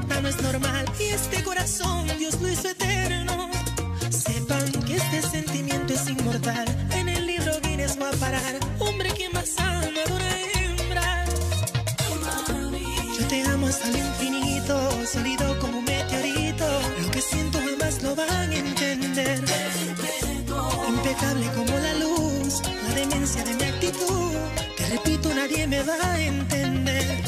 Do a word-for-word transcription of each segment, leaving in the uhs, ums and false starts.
conducta no es normal y este corazón Dios lo hizo eterno. Sepan que este sentimiento es inmortal, en el libro Guinness va a parar. Hombre que más ama a una hembra. Yo te amo hasta el infinito, sólido como un meteorito. Lo que siento jamás lo van a entender. Impecable como la luz, la demencia de mi actitud. Te repito, nadie me va a entender.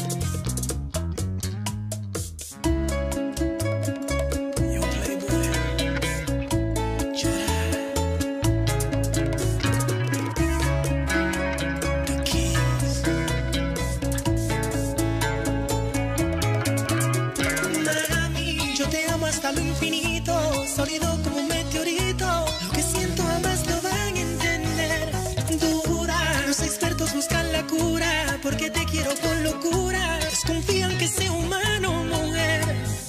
Hasta lo infinito, sólido como un meteorito. Lo que siento jamás lo van a entender. Duda, los expertos buscan la cura, porque te quiero con locura. Desconfían que sea humano o mujer.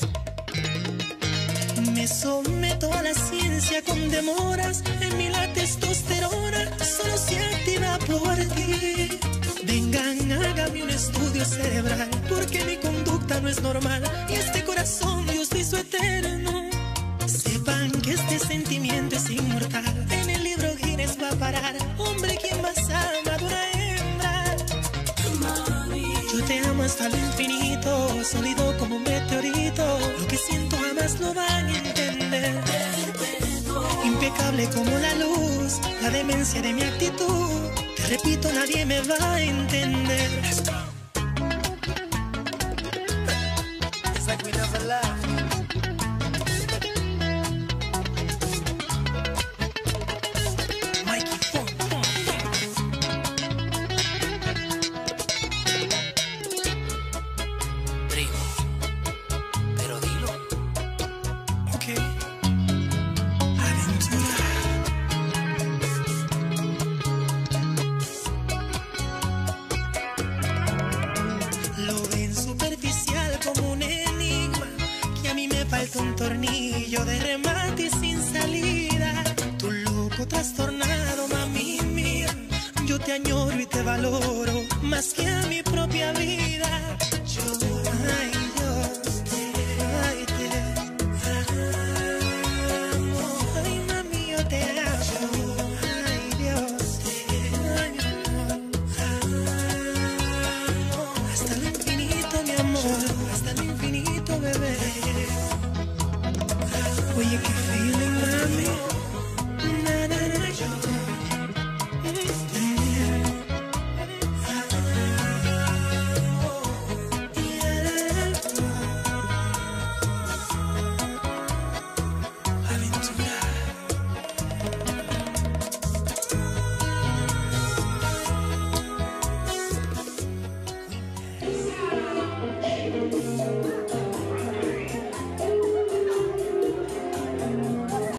Me someto a la ciencia con demoras. En mí la testosterona solo se activa por ti. Vengan, hágame un estudio cerebral, porque mi conducta no es normal y este corazón Dios lo hizo eterno. Sepan que este sentimiento es inmortal, en el libro Guinness va a parar. Hombre, quien más ama de una hembra. Yo te amo hasta lo infinito, sólido como un meteorito. Lo que siento jamás lo van a entender. Impecable como la luz, la demencia de mi actitud. Te repito, nadie me va a entender. It's like we never left. Mikey Funk. Primo, pero dilo. Ok. Lo ven superficial como un enigma, que a mí me falta un tornillo de remate y sin salida. Tu loco trastornado, mami mía, yo te añoro y te valoro más que a mi propia vida. Yo, ay Dios, ay te amo, ay mami yo te amo, ay Dios, ay mi amor. Hasta el infinito, mi amor, hasta el infinito, bebé. Oye, qué feeling, mami. Na, na, na, yo. Aventura.